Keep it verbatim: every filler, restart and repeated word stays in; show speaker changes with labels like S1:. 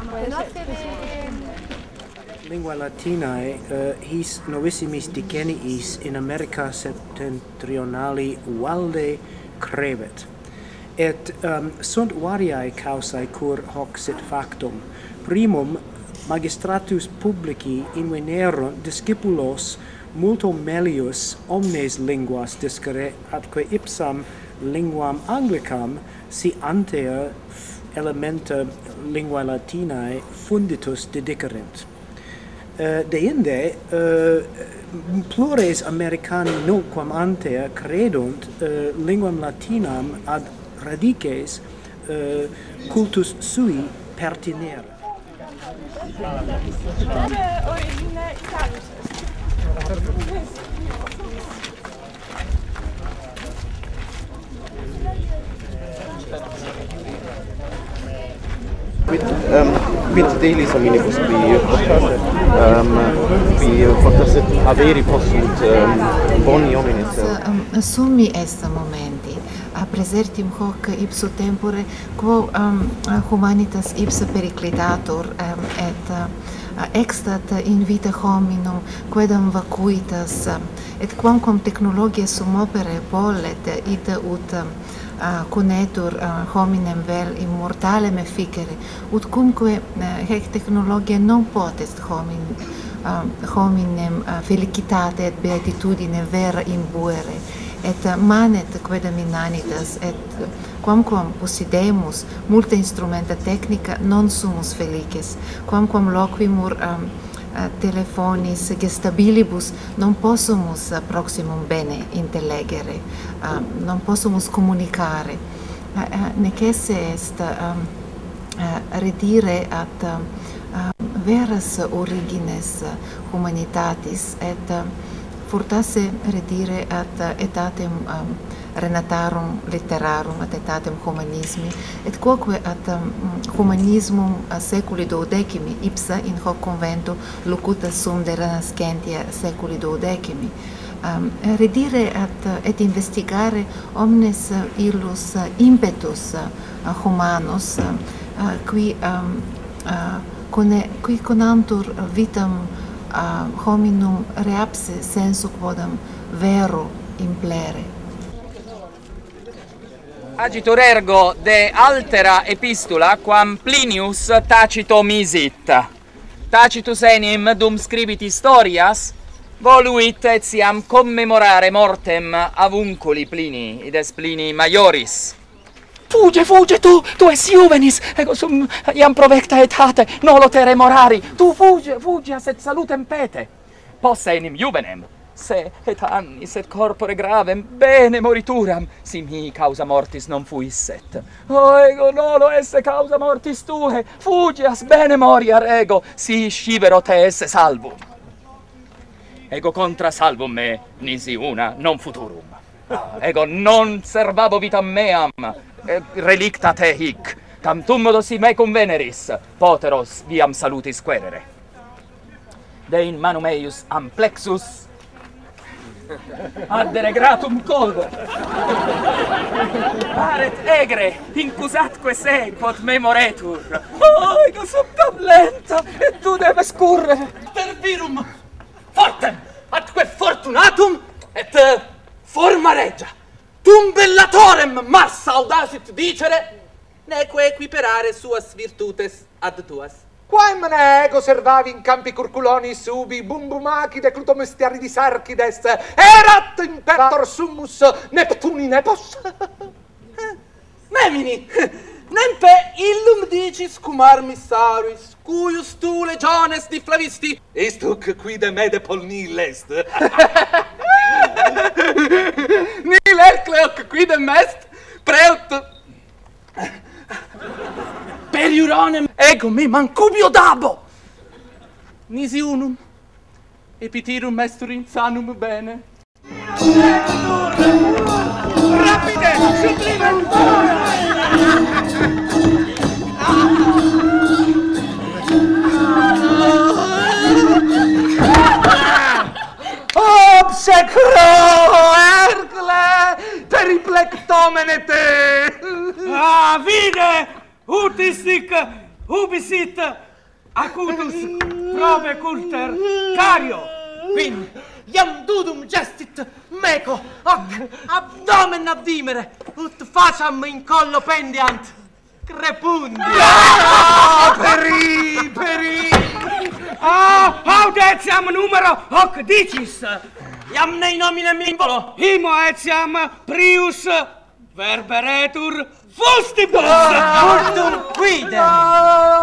S1: Lingua latinae uh, his novissimis digeniis in America septentrionali valde crevet. Et um, sunt variae causae cur hoc sit factum. Primum, magistratus publici invenerunt discipulos multo melius omnes linguas discere, atque ipsam linguam anglicam si antea elementa linguae latinae funditus dedicerent. Uh, deinde, uh, plures Americani nunquam antea credunt uh, linguam latinam ad radices uh, cultus sui pertinere.
S2: Quid, um, quid delis hominibus qui fortasse, um, qui fortasse averi possunt um, boni hominis.
S3: Um, summi est momenti, a praesertim hoc ipso tempore, quo um, humanitas ipsa periclitatur um, et uh, extat in vita hominum, quedam vacuitas, uh, et quamquam technologia sum opere vollet, ita ut um, Uh, conetur uh, hominem vel immortalem efficere, ut cumque uh, hec technologia non potest homin, uh, hominem uh, felicitate et beatitudine vera imbuere, et uh, manet quedam inanitas, et uh, quamquam possidemus multa instrumenta technica non sumus felices, quamquam loquimur um, Uh, telefonis gestabilibus non possumus uh, proximum bene intellegere, uh, non possumus comunicare, uh, uh, necesse est um, uh, redire ad uh, uh, veras origines humanitatis et uh, fortasse redire ad uh, etatem um, renatarum litterarum ad etatem humanismi, et quoque ad um, humanismum a seculi duodecimi ipsa in hoc convento locuta sum de renascentia seculi duodecimi. Um, redire ad, et investigare omnes illus impetus uh, humanus uh, qui um, uh, cone, qui conantur vitam uh, hominum reapse sensu quodam vero implere.
S4: Agitur ergo de altera epistula quam Plinius Tacito misit. Tacitus enim dum scribit historias voluit etiam commemorare mortem avunculi Plini, ides Plini maioris. Fuge, fuge tu, tu es juvenis, ego sum iam provecta etate, nolo te remorari, tu fuge, fugias et salutem pete. Posse enim juvenem, se et annis et corpore gravem bene morituram, si mi causa mortis non fuisset. O ego nolo esse causa mortis tue, fugias bene moriar ego, si scivero te esse salvum. Ego contra salvum me, nisi una, non futurum. Ego non servabo vitam meam, relicta te hic, tam tummodo si me conveneris, poteros viam salutis querere. De in manum eius amplexus addere gratum collo. Paret egre, incusatque se, quod memoretur. Oh, ego sum tam lenta, et tu debes currere.
S5: Per virum fortem, atque fortunatum, et uh, forma regia. Tum bellatorem Mars audacit dicere, neque equiperare suas virtutes ad tuas.
S6: Quaem ne ego servavi in campi curculoni subi bumbumaci de clutomestiaridis archides erat imperator summus Neptuni nepos.
S5: Memini, nempe illum dicis cum armissaris, cuius tu legiones di Flavisti, istuc quide me de polnil est. Nil Hercleoc quidem est, preut periuronem ego me mancubio dabo. Nisi unum, epitirum estur insanum bene.
S6: Rapide, sublime! Obsecro, Hercle, periplectomene te!
S7: Ah, vide! Utis sic ubisit acutus probe culter cario.
S5: Quindi, iam dudum gestit meco, hoc abdomen abdimere, ut facam in collo pendiant, crepundi.
S7: Ah, peri, peri. Ah, audetiam numero hoc dicis.
S5: Iam nei nominem involo.
S7: Imo etiam prius verberetur fustibus.
S5: Furtum quidem.